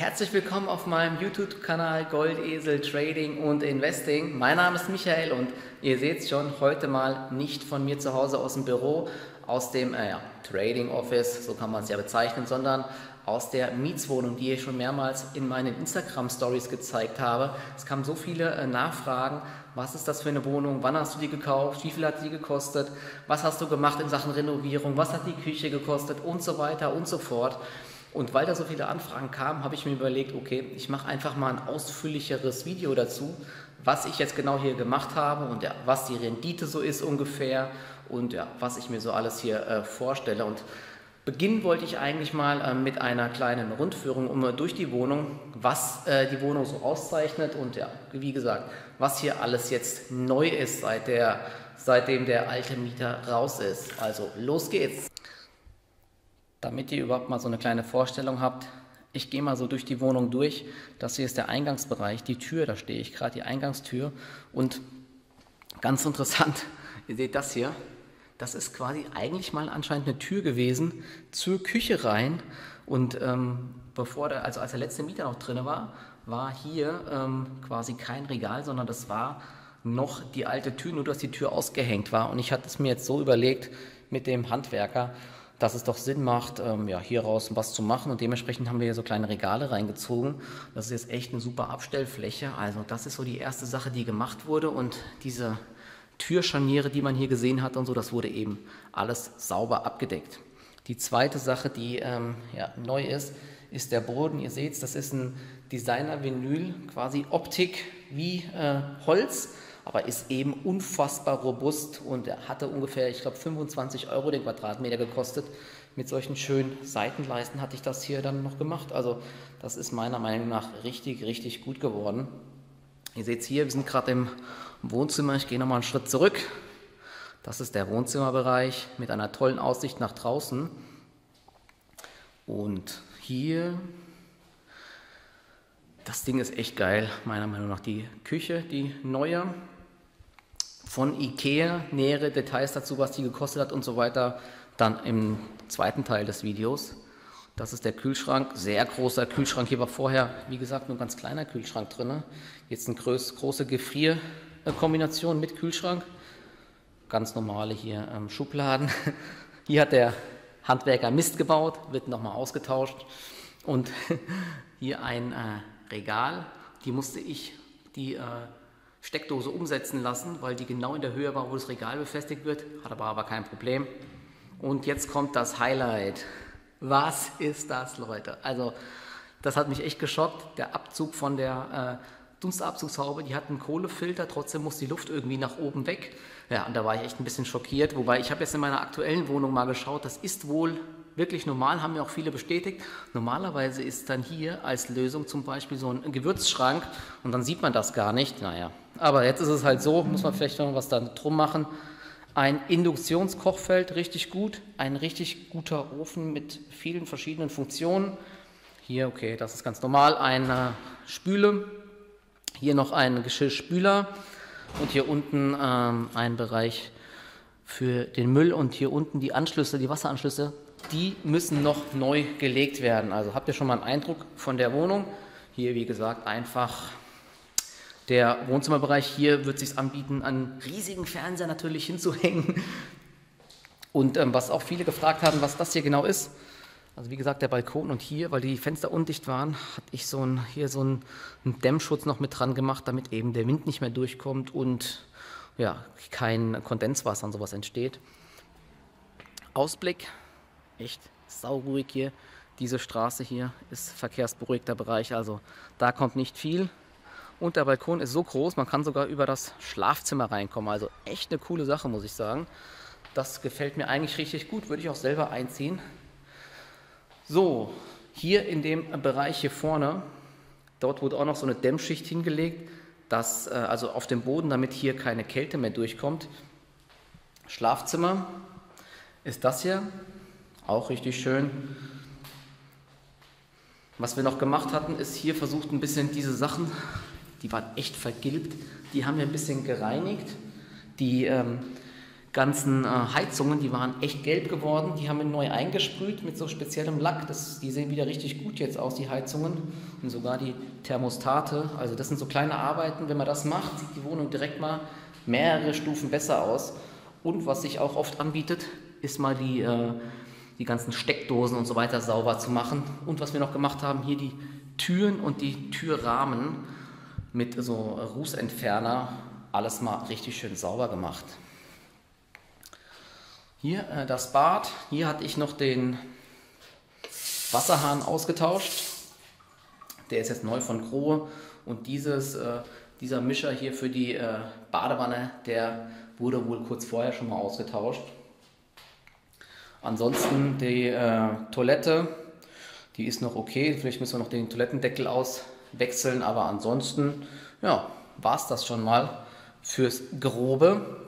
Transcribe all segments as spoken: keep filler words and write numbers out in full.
Herzlich willkommen auf meinem YouTube-Kanal Goldesel Trading und Investing. Mein Name ist Michael und ihr seht es schon, heute mal nicht von mir zu Hause aus dem Büro, aus dem äh, ja, Trading Office, so kann man es ja bezeichnen, sondern aus der Mietswohnung, die ich schon mehrmals in meinen Instagram-Stories gezeigt habe. Es kamen so viele äh, Nachfragen, was ist das für eine Wohnung, wann hast du die gekauft, wie viel hat die gekostet, was hast du gemacht in Sachen Renovierung, was hat die Küche gekostet und so weiter und so fort. Und weil da so viele Anfragen kamen, habe ich mir überlegt, okay, ich mache einfach mal ein ausführlicheres Video dazu, was ich jetzt genau hier gemacht habe und ja, was die Rendite so ist ungefähr und ja, was ich mir so alles hier äh, vorstelle. Und beginnen wollte ich eigentlich mal äh, mit einer kleinen Rundführung um, äh, durch die Wohnung, was äh, die Wohnung so auszeichnet und ja, wie gesagt, was hier alles jetzt neu ist, seit der, seitdem der alte Mieter raus ist. Also los geht's! Damit ihr überhaupt mal so eine kleine Vorstellung habt, ich gehe mal so durch die Wohnung durch. Das hier ist der Eingangsbereich, die Tür, da stehe ich gerade, die Eingangstür. Und ganz interessant, ihr seht das hier, das ist quasi eigentlich mal anscheinend eine Tür gewesen zur Küche rein. Und ähm, bevor der, also als der letzte Mieter noch drin war, war hier ähm, quasi kein Regal, sondern das war noch die alte Tür, nur dass die Tür ausgehängt war. Und ich hatte es mir jetzt so überlegt mit dem Handwerker, dass es doch Sinn macht, ähm, ja, hier raus was zu machen, und dementsprechend haben wir hier so kleine Regale reingezogen. Das ist jetzt echt eine super Abstellfläche, also das ist so die erste Sache, die gemacht wurde, und diese Türscharniere, die man hier gesehen hat und so, das wurde eben alles sauber abgedeckt. Die zweite Sache, die ähm, ja, neu ist, ist der Boden. Ihr seht es, das ist ein Designer-Vinyl, quasi Optik wie äh, Holz, aber ist eben unfassbar robust, und er hatte ungefähr, ich glaube, fünfundzwanzig Euro den Quadratmeter gekostet. Mit solchen schönen Seitenleisten hatte ich das hier dann noch gemacht. Also das ist meiner Meinung nach richtig, richtig gut geworden. Ihr seht es hier, wir sind gerade im Wohnzimmer. Ich gehe nochmal einen Schritt zurück. Das ist der Wohnzimmerbereich mit einer tollen Aussicht nach draußen. Und hier, das Ding ist echt geil, meiner Meinung nach. Die Küche, die neue, von Ikea, nähere Details dazu, was die gekostet hat und so weiter, dann im zweiten Teil des Videos. Das ist der Kühlschrank, sehr großer Kühlschrank. Hier war vorher, wie gesagt, nur ein ganz kleiner Kühlschrank drin. Jetzt eine groß, große Gefrierkombination mit Kühlschrank. Ganz normale hier ähm, Schubladen. Hier hat der Handwerker Mist gebaut, wird nochmal ausgetauscht. Und hier ein äh, Regal, die musste ich, die äh, Steckdose umsetzen lassen, weil die genau in der Höhe war, wo das Regal befestigt wird, hat aber, aber kein Problem. Und jetzt kommt das Highlight. Was ist das, Leute? Also das hat mich echt geschockt. Der Abzug von der äh, Dunstabzugshaube, die hat einen Kohlefilter, trotzdem muss die Luft irgendwie nach oben weg. Ja, und da war ich echt ein bisschen schockiert, wobei ich habe jetzt in meiner aktuellen Wohnung mal geschaut, das ist wohl wirklich normal, haben mir auch viele bestätigt. Normalerweise ist dann hier als Lösung zum Beispiel so ein Gewürzschrank, und dann sieht man das gar nicht. Naja, aber jetzt ist es halt so, muss man vielleicht noch was da drum machen. Ein Induktionskochfeld, richtig gut. Ein richtig guter Ofen mit vielen verschiedenen Funktionen. Hier, okay, das ist ganz normal, eine Spüle. Hier noch ein Geschirrspüler. Und hier unten ähm, ein Bereich für den Müll, und hier unten die Anschlüsse, die Wasseranschlüsse, die müssen noch neu gelegt werden. Also habt ihr schon mal einen Eindruck von der Wohnung? Hier, wie gesagt, einfach der Wohnzimmerbereich. Hier wird es sich anbieten, einen riesigen Fernseher natürlich hinzuhängen. Und ähm, was auch viele gefragt haben, was das hier genau ist. Also wie gesagt, der Balkon, und hier, weil die Fenster undicht waren, hatte ich so ein, hier so einen, einen Dämmschutz noch mit dran gemacht, damit eben der Wind nicht mehr durchkommt und ja, kein Kondenswasser und sowas entsteht. Ausblick, echt sauruhig hier. Diese Straße hier ist verkehrsberuhigter Bereich, also da kommt nicht viel. Und der Balkon ist so groß, man kann sogar über das Schlafzimmer reinkommen. Also echt eine coole Sache, muss ich sagen. Das gefällt mir eigentlich richtig gut, würde ich auch selber einziehen. So, hier in dem Bereich hier vorne, dort wurde auch noch so eine Dämmschicht hingelegt, dass, äh, also auf dem Boden, damit hier keine Kälte mehr durchkommt. Schlafzimmer ist das hier, auch richtig schön. Was wir noch gemacht hatten, ist hier versucht ein bisschen diese Sachen, die waren echt vergilbt, die haben wir ein bisschen gereinigt. Die ähm, ganzen äh, Heizungen, die waren echt gelb geworden. Die haben wir neu eingesprüht mit so speziellem Lack. Das, die sehen wieder richtig gut jetzt aus, die Heizungen. Und sogar die Thermostate. Also das sind so kleine Arbeiten. Wenn man das macht, sieht die Wohnung direkt mal mehrere Stufen besser aus. Und was sich auch oft anbietet, ist mal die, äh, die ganzen Steckdosen und so weiter sauber zu machen. Und was wir noch gemacht haben, hier die Türen und die Türrahmen mit so Rußentferner. Alles mal richtig schön sauber gemacht. Hier äh, das Bad, hier hatte ich noch den Wasserhahn ausgetauscht, der ist jetzt neu von Grohe und dieses, äh, dieser Mischer hier für die äh, Badewanne, der wurde wohl kurz vorher schon mal ausgetauscht. Ansonsten die äh, Toilette, die ist noch okay, vielleicht müssen wir noch den Toilettendeckel auswechseln, aber ansonsten ja, war es das schon mal fürs Grobe.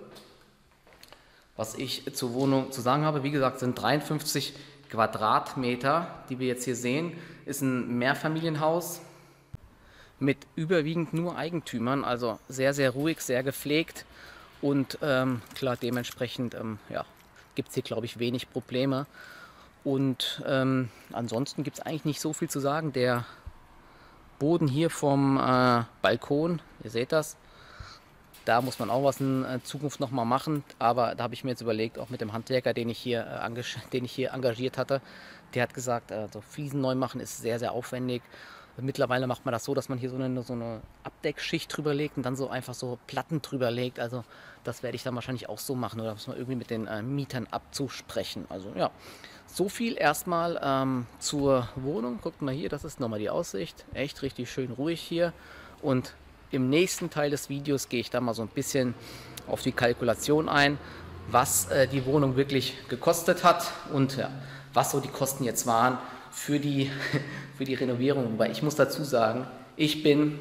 Was ich zur Wohnung zu sagen habe, wie gesagt, sind dreiundfünfzig Quadratmeter, die wir jetzt hier sehen, ist ein Mehrfamilienhaus mit überwiegend nur Eigentümern, also sehr, sehr ruhig, sehr gepflegt und ähm, klar, dementsprechend ähm, ja, gibt es hier, glaube ich, wenig Probleme. Und ähm, ansonsten gibt es eigentlich nicht so viel zu sagen. Der Boden hier vom äh, Balkon, ihr seht das, da muss man auch was in Zukunft noch mal machen, aber da habe ich mir jetzt überlegt, auch mit dem Handwerker, den ich hier, äh, den ich hier engagiert hatte, der hat gesagt, äh, so Fliesen neu machen ist sehr, sehr aufwendig. Mittlerweile macht man das so, dass man hier so eine, so eine Abdeckschicht drüber legt und dann so einfach so Platten drüber legt. Also das werde ich dann wahrscheinlich auch so machen oder muss man irgendwie mit den äh, Mietern abzusprechen. Also ja, so viel erstmal ähm, zur Wohnung. Guckt mal hier, das ist nochmal die Aussicht. Echt richtig schön ruhig hier und im nächsten Teil des Videos gehe ich da mal so ein bisschen auf die Kalkulation ein, was äh, die Wohnung wirklich gekostet hat und ja, was so die Kosten jetzt waren für die, für die Renovierung. Weil ich muss dazu sagen, ich bin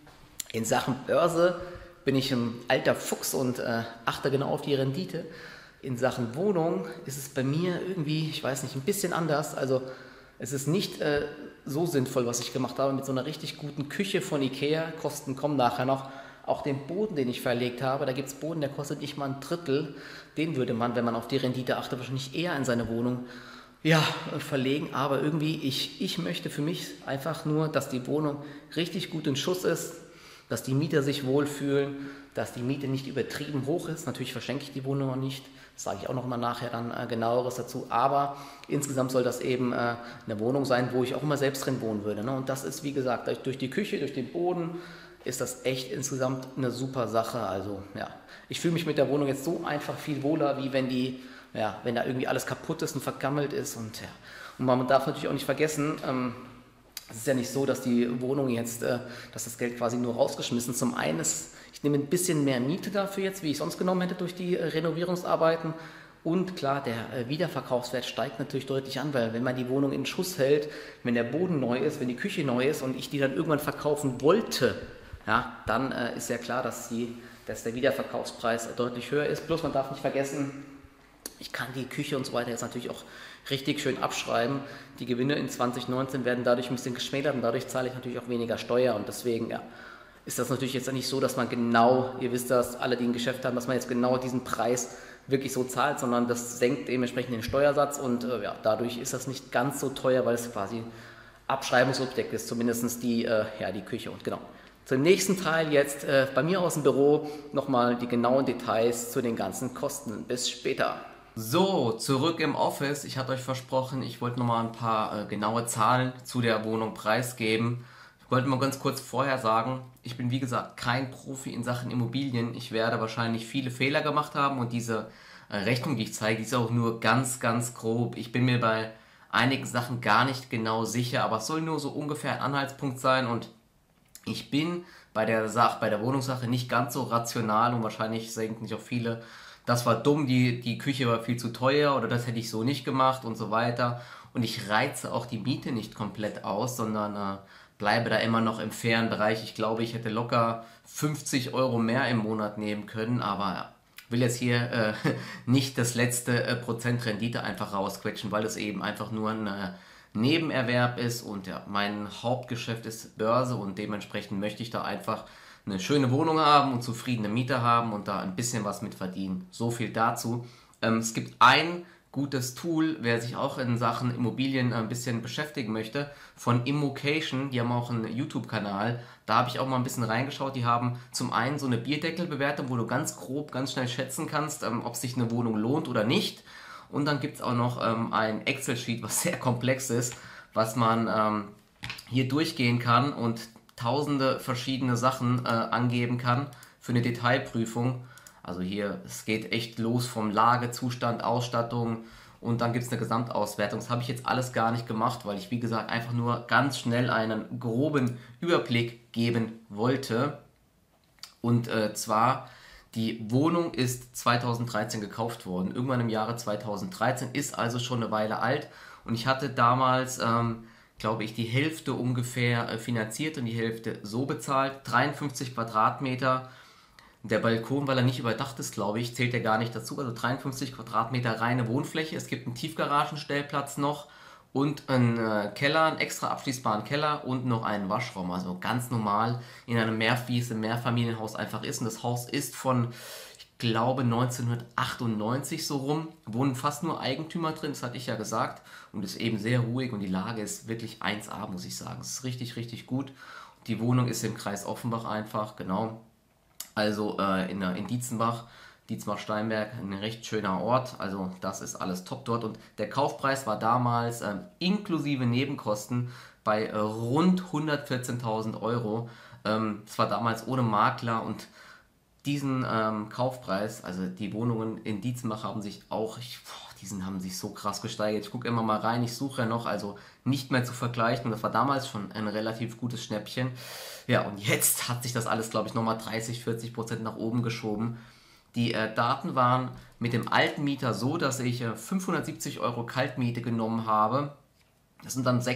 in Sachen Börse, bin ich ein alter Fuchs und äh, achte genau auf die Rendite. In Sachen Wohnung ist es bei mir irgendwie, ich weiß nicht, ein bisschen anders. Also es ist nicht äh, so sinnvoll, was ich gemacht habe, mit so einer richtig guten Küche von Ikea, Kosten kommen nachher noch, auch den Boden, den ich verlegt habe, da gibt es Boden, der kostet nicht mal ein Drittel, den würde man, wenn man auf die Rendite achtet, wahrscheinlich eher in seine Wohnung ja, verlegen, aber irgendwie, ich, ich möchte für mich einfach nur, dass die Wohnung richtig gut in Schuss ist, dass die Mieter sich wohlfühlen, dass die Miete nicht übertrieben hoch ist, natürlich verschenke ich die Wohnung noch nicht, das sage ich auch noch mal nachher dann äh, genaueres dazu, aber insgesamt soll das eben äh, eine Wohnung sein, wo ich auch immer selbst drin wohnen würde, ne? Und das ist, wie gesagt, durch die Küche, durch den Boden ist das echt insgesamt eine super Sache, also ja, ich fühle mich mit der Wohnung jetzt so einfach viel wohler, wie wenn die, ja, wenn da irgendwie alles kaputt ist und vergammelt ist und ja, und man darf natürlich auch nicht vergessen, ähm, es ist ja nicht so, dass die Wohnung jetzt, äh, dass das Geld quasi nur rausgeschmissen. Zum einen ist, ich nehme ein bisschen mehr Miete dafür jetzt, wie ich sonst genommen hätte durch die äh, Renovierungsarbeiten. Und klar, der äh, Wiederverkaufswert steigt natürlich deutlich an, weil wenn man die Wohnung in Schuss hält, wenn der Boden neu ist, wenn die Küche neu ist und ich die dann irgendwann verkaufen wollte, ja, dann äh, ist ja klar, dass, die, dass der Wiederverkaufspreis äh, deutlich höher ist. Bloß man darf nicht vergessen, ich kann die Küche und so weiter jetzt natürlich auch richtig schön abschreiben. Die Gewinne in zwanzig neunzehn werden dadurch ein bisschen geschmälert und dadurch zahle ich natürlich auch weniger Steuer und deswegen ja, ist das natürlich jetzt nicht so, dass man genau, ihr wisst das, alle, die ein Geschäft haben, dass man jetzt genau diesen Preis wirklich so zahlt, sondern das senkt dementsprechend den Steuersatz und äh, ja, dadurch ist das nicht ganz so teuer, weil es quasi Abschreibungsobjekt ist, zumindest die, äh, ja, die Küche und genau. Zum nächsten Teil jetzt äh, bei mir aus dem Büro nochmal die genauen Details zu den ganzen Kosten. Bis später. So, zurück im Office. Ich hatte euch versprochen, ich wollte nochmal ein paar äh, genaue Zahlen zu der Wohnung preisgeben. Ich wollte mal ganz kurz vorher sagen, ich bin wie gesagt kein Profi in Sachen Immobilien. Ich werde wahrscheinlich viele Fehler gemacht haben und diese äh, Rechnung, die ich zeige, die ist auch nur ganz, ganz grob. Ich bin mir bei einigen Sachen gar nicht genau sicher, aber es soll nur so ungefähr ein Anhaltspunkt sein und ich bin bei der Sache, bei der Wohnungssache nicht ganz so rational und wahrscheinlich denken sich auch viele, das war dumm, die, die Küche war viel zu teuer oder das hätte ich so nicht gemacht und so weiter. Und ich reize auch die Miete nicht komplett aus, sondern äh, bleibe da immer noch im fairen Bereich. Ich glaube, ich hätte locker fünfzig Euro mehr im Monat nehmen können, aber ja, will jetzt hier äh, nicht das letzte äh, Prozent Rendite einfach rausquetschen, weil es eben einfach nur ein äh, Nebenerwerb ist und ja, mein Hauptgeschäft ist Börse und dementsprechend möchte ich da einfach eine schöne Wohnung haben und zufriedene Mieter haben und da ein bisschen was mit verdienen. So viel dazu. Ähm, es gibt ein gutes Tool, wer sich auch in Sachen Immobilien ein bisschen beschäftigen möchte, von Immocation, die haben auch einen YouTube-Kanal, da habe ich auch mal ein bisschen reingeschaut, die haben zum einen so eine Bierdeckelbewertung, wo du ganz grob, ganz schnell schätzen kannst, ähm, ob sich eine Wohnung lohnt oder nicht, und dann gibt es auch noch ähm, ein Excel-Sheet, was sehr komplex ist, was man ähm, hier durchgehen kann und tausende verschiedene Sachen äh, angeben kann für eine Detailprüfung. Also hier, es geht echt los vom Lagezustand, Ausstattung, und dann gibt es eine Gesamtauswertung. Das habe ich jetzt alles gar nicht gemacht, weil ich, wie gesagt, einfach nur ganz schnell einen groben Überblick geben wollte. Und äh, zwar, die Wohnung ist zweitausenddreizehn gekauft worden, irgendwann im Jahre zweitausenddreizehn, ist also schon eine Weile alt. Und ich hatte damals, ähm, glaube ich, die Hälfte ungefähr äh, finanziert und die Hälfte so bezahlt. dreiundfünfzig Quadratmeter. Der Balkon, weil er nicht überdacht ist, glaube ich, zählt er gar nicht dazu. Also dreiundfünfzig Quadratmeter reine Wohnfläche. Es gibt einen Tiefgaragenstellplatz noch und einen äh, Keller, einen extra abschließbaren Keller und noch einen Waschraum. Also ganz normal in einem Mehr, wie es im Mehrfamilienhaus einfach ist. Und das Haus ist von, ich glaube, neunzehnhundertachtundneunzig so rum. Wohnen fast nur Eigentümer drin, das hatte ich ja gesagt. Und ist eben sehr ruhig und die Lage ist wirklich eins A, muss ich sagen. Es ist richtig, richtig gut. Die Wohnung ist im Kreis Offenbach einfach, genau. Also äh, in, in Dietzenbach, Dietzenbach-Steinberg, ein recht schöner Ort. Also das ist alles top dort. Und der Kaufpreis war damals äh, inklusive Nebenkosten bei äh, rund hundertvierzehntausend Euro. Ähm, das war damals ohne Makler, und diesen ähm, Kaufpreis, also die Wohnungen in Dietzenbach haben sich auch, ich, boah, diesen haben sich so krass gesteigert. Ich gucke immer mal rein, ich suche ja noch, also nicht mehr zu vergleichen. Und das war damals schon ein relativ gutes Schnäppchen. Ja, und jetzt hat sich das alles, glaube ich, nochmal dreißig, vierzig Prozent nach oben geschoben. Die äh, Daten waren mit dem alten Mieter so, dass ich äh, fünfhundertsiebzig Euro Kaltmiete genommen habe. Das sind dann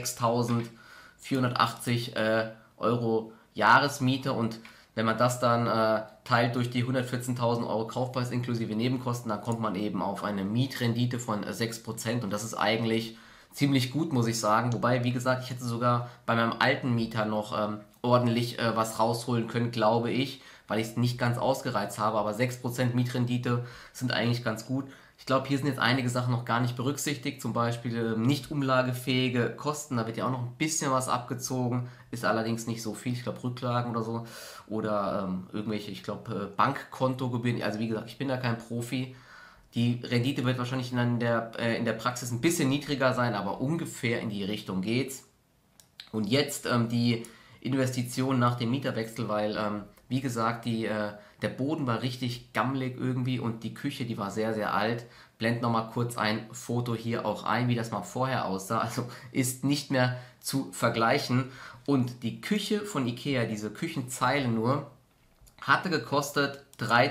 sechstausendvierhundertachtzig äh, Euro Jahresmiete, und wenn man das dann äh, teilt durch die hundertvierzehntausend Euro Kaufpreis inklusive Nebenkosten, dann kommt man eben auf eine Mietrendite von äh, sechs Prozent, und das ist eigentlich ziemlich gut, muss ich sagen. Wobei, wie gesagt, ich hätte sogar bei meinem alten Mieter noch ähm, ordentlich äh, was rausholen können, glaube ich, weil ich es nicht ganz ausgereizt habe, aber sechs Prozent Mietrendite sind eigentlich ganz gut. Ich glaube, hier sind jetzt einige Sachen noch gar nicht berücksichtigt, zum Beispiel äh, nicht umlagefähige Kosten, da wird ja auch noch ein bisschen was abgezogen, ist allerdings nicht so viel, ich glaube Rücklagen oder so, oder ähm, irgendwelche, ich glaube, äh, Bankkontogebühren. Also wie gesagt, ich bin da kein Profi. Die Rendite wird wahrscheinlich in der, äh, in der Praxis ein bisschen niedriger sein, aber ungefähr in die Richtung geht's. Und jetzt ähm, die Investition nach dem Mieterwechsel, weil, ähm, wie gesagt, die, äh, der Boden war richtig gammelig irgendwie, und die Küche, die war sehr, sehr alt. Blend nochmal kurz ein Foto hier auch ein, wie das mal vorher aussah. Also ist nicht mehr zu vergleichen. Und die Küche von Ikea, diese Küchenzeile nur, hatte gekostet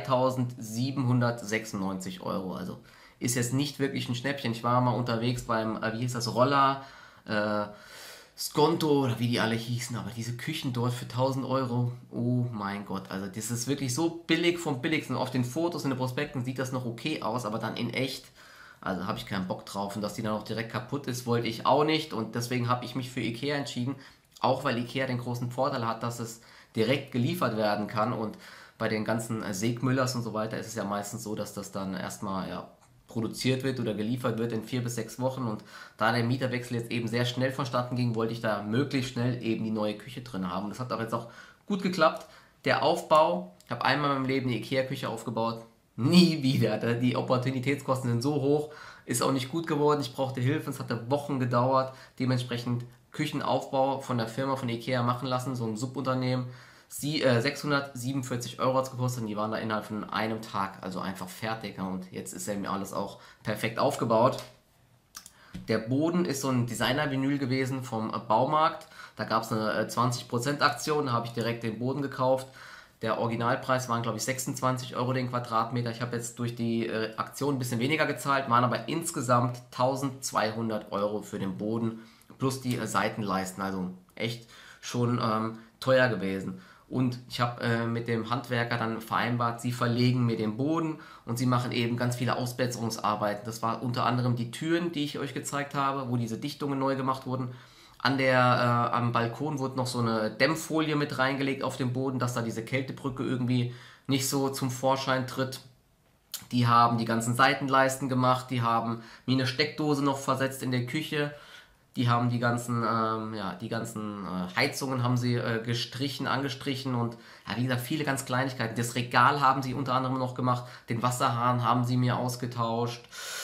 dreitausendsiebenhundertsechsundneunzig Euro. Also ist jetzt nicht wirklich ein Schnäppchen. Ich war mal unterwegs beim, äh, wie hieß das, Roller, äh, Skonto oder wie die alle hießen, aber diese Küchen dort für tausend Euro, oh mein Gott, also das ist wirklich so billig vom Billigsten. Auf den Fotos in den Prospekten sieht das noch okay aus, aber dann in echt, also habe ich keinen Bock drauf, und dass die dann auch direkt kaputt ist, wollte ich auch nicht, und deswegen habe ich mich für Ikea entschieden, auch weil Ikea den großen Vorteil hat, dass es direkt geliefert werden kann, und bei den ganzen Segmüllers und so weiter ist es ja meistens so, dass das dann erstmal, ja, produziert wird oder geliefert wird in vier bis sechs Wochen, und da der Mieterwechsel jetzt eben sehr schnell vonstatten ging, wollte ich da möglichst schnell eben die neue Küche drin haben. Das hat auch jetzt auch gut geklappt. Der Aufbau, ich habe einmal in meinem Leben eine Ikea-Küche aufgebaut, nie wieder. Die Opportunitätskosten sind so hoch, ist auch nicht gut geworden. Ich brauchte Hilfe, es hatte Wochen gedauert. Dementsprechend Küchenaufbau von der Firma von Ikea machen lassen, so ein Subunternehmen. Sie, äh, sechshundertsiebenundvierzig Euro hat es gekostet, und die waren da innerhalb von einem Tag, also einfach fertig. Ja, und jetzt ist ja mir alles auch perfekt aufgebaut. Der Boden ist so ein Designer-Vinyl gewesen vom äh, Baumarkt. Da gab es eine äh, zwanzig Prozent Aktion, da habe ich direkt den Boden gekauft. Der Originalpreis waren, glaube ich, sechsundzwanzig Euro den Quadratmeter. Ich habe jetzt durch die äh, Aktion ein bisschen weniger gezahlt, waren aber insgesamt eintausendzweihundert Euro für den Boden plus die äh, Seitenleisten. Also echt schon ähm, teuer gewesen. Und ich habe äh, mit dem Handwerker dann vereinbart, sie verlegen mir den Boden und sie machen eben ganz viele Ausbesserungsarbeiten. Das war unter anderem die Türen, die ich euch gezeigt habe, wo diese Dichtungen neu gemacht wurden. An der, äh, am Balkon wurde noch so eine Dämmfolie mit reingelegt auf den Boden, dass da diese Kältebrücke irgendwie nicht so zum Vorschein tritt. Die haben die ganzen Seitenleisten gemacht, die haben mir eine Steckdose noch versetzt in der Küche. Die haben die ganzen, ähm, ja, die ganzen äh, Heizungen haben sie äh, gestrichen, angestrichen und ja, wie gesagt, viele ganz Kleinigkeiten. Das Regal haben sie unter anderem noch gemacht, den Wasserhahn haben sie mir ausgetauscht.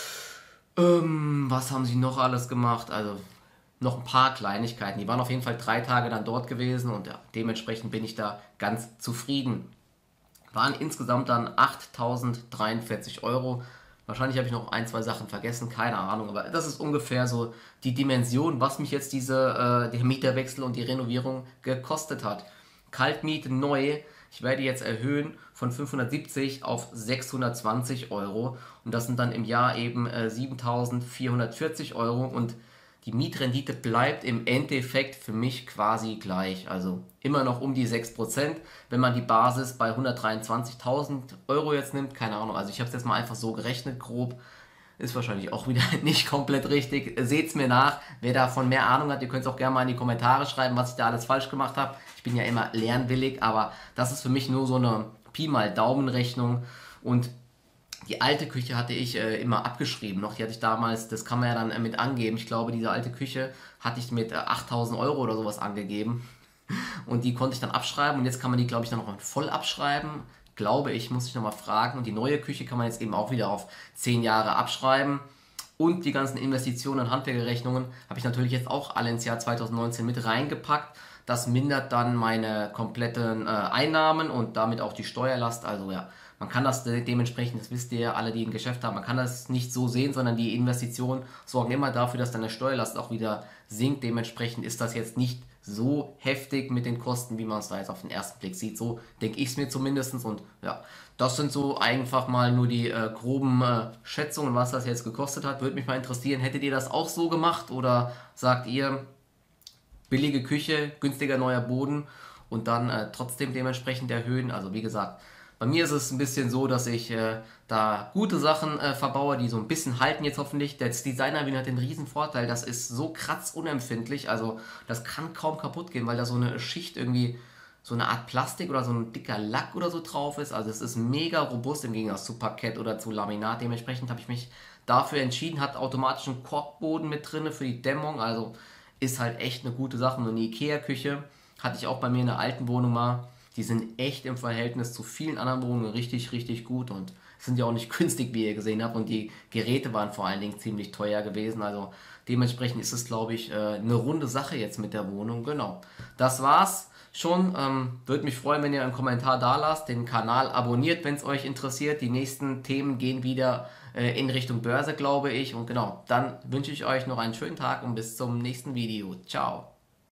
Ähm, was haben sie noch alles gemacht? Also noch ein paar Kleinigkeiten. Die waren auf jeden Fall drei Tage dann dort gewesen und ja, dementsprechend bin ich da ganz zufrieden. Waren insgesamt dann achttausenddreiundvierzig Euro. Wahrscheinlich habe ich noch ein, zwei Sachen vergessen, keine Ahnung, aber das ist ungefähr so die Dimension, was mich jetzt diese, äh, der Mieterwechsel und die Renovierung gekostet hat. Kaltmiete neu, ich werde jetzt erhöhen von fünfhundertsiebzig auf sechshundertzwanzig Euro und das sind dann im Jahr eben äh, siebentausendvierhundertvierzig Euro und die Mietrendite bleibt im Endeffekt für mich quasi gleich, also immer noch um die sechs Prozent, wenn man die Basis bei hundertdreiundzwanzigtausend Euro jetzt nimmt, keine Ahnung, also ich habe es jetzt mal einfach so gerechnet, grob, ist wahrscheinlich auch wieder nicht komplett richtig, seht's mir nach, wer davon mehr Ahnung hat, ihr könnt es auch gerne mal in die Kommentare schreiben, was ich da alles falsch gemacht habe, ich bin ja immer lernwillig, aber das ist für mich nur so eine Pi mal Daumenrechnung und die alte Küche hatte ich äh, immer abgeschrieben noch, die hatte ich damals, das kann man ja dann äh, mit angeben, ich glaube diese alte Küche hatte ich mit äh, achttausend Euro oder sowas angegeben und die konnte ich dann abschreiben und jetzt kann man die glaube ich dann noch mal voll abschreiben, glaube ich, muss ich nochmal fragen und die neue Küche kann man jetzt eben auch wieder auf zehn Jahre abschreiben und die ganzen Investitionen und Handwerkerrechnungen habe ich natürlich jetzt auch alle ins Jahr zweitausendneunzehn mit reingepackt, das mindert dann meine kompletten äh, Einnahmen und damit auch die Steuerlast, also ja, man kann das de dementsprechend, das wisst ihr ja alle, die ein Geschäft haben, man kann das nicht so sehen, sondern die Investitionen sorgen immer dafür, dass deine Steuerlast auch wieder sinkt. Dementsprechend ist das jetzt nicht so heftig mit den Kosten, wie man es da jetzt auf den ersten Blick sieht. So denke ich es mir zumindest. Und ja, das sind so einfach mal nur die äh, groben äh, Schätzungen, was das jetzt gekostet hat. Würde mich mal interessieren, hättet ihr das auch so gemacht oder sagt ihr, billige Küche, günstiger neuer Boden und dann äh, trotzdem dementsprechend erhöhen? Also wie gesagt, bei mir ist es ein bisschen so, dass ich äh, da gute Sachen äh, verbaue, die so ein bisschen halten jetzt hoffentlich. Das Designer-Wien hat den riesen Vorteil, das ist so kratzunempfindlich, also das kann kaum kaputt gehen, weil da so eine Schicht irgendwie, so eine Art Plastik oder so ein dicker Lack oder so drauf ist. Also es ist mega robust im Gegensatz zu Parkett oder zu Laminat. Dementsprechend habe ich mich dafür entschieden, hat automatisch einen Korkboden mit drin für die Dämmung, also ist halt echt eine gute Sache. Und eine Ikea-Küche hatte ich auch bei mir in der alten Wohnung mal. Die sind echt im Verhältnis zu vielen anderen Wohnungen richtig, richtig gut und sind ja auch nicht günstig, wie ihr gesehen habt. Und die Geräte waren vor allen Dingen ziemlich teuer gewesen. Also dementsprechend ist es, glaube ich, eine runde Sache jetzt mit der Wohnung. Genau, das war's schon. Ähm, würde mich freuen, wenn ihr einen Kommentar da lasst, den Kanal abonniert, wenn es euch interessiert. Die nächsten Themen gehen wieder äh, in Richtung Börse, glaube ich. Und genau, dann wünsche ich euch noch einen schönen Tag und bis zum nächsten Video. Ciao.